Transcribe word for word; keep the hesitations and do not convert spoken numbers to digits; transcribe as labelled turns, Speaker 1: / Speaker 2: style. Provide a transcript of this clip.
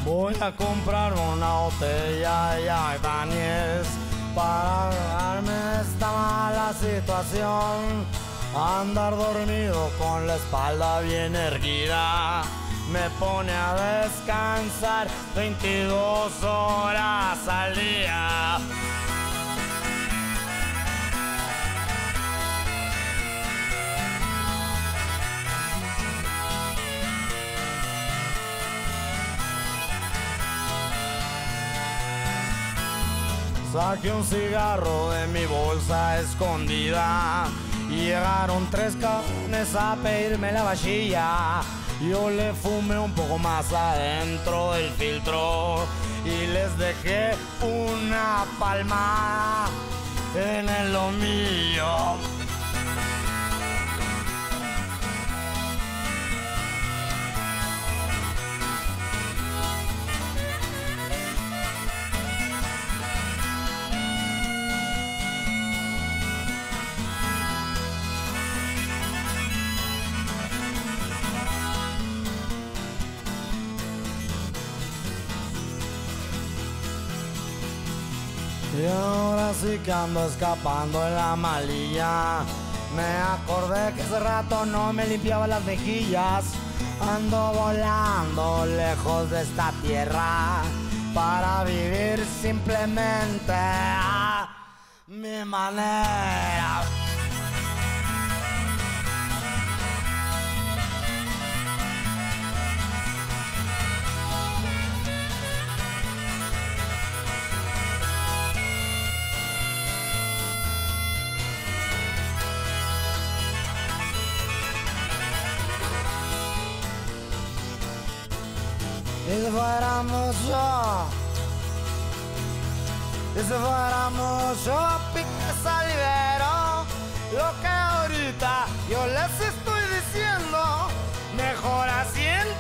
Speaker 1: Voy a comprar una botella de Ibáñez para darme esta mala situación. Andar dormido con la espalda bien erguida me pone a descansar veintidós horas al día. Saqué un cigarro de mi bolsa escondida y llegaron tres cabrones a pedirme la vajilla. Yo le fumé un poco más adentro del filtro y les dejé una palmada en el lomillo. Y ahora sí que ando escapando en la malilla. Me acordé que hace rato no me limpiaba las mejillas. Ando volando lejos de esta tierra para vivir simplemente a mi manera. Y si fuera mucho, y si fuera mucho, pique salivero, lo que ahorita yo les estoy diciendo, mejor haciendo.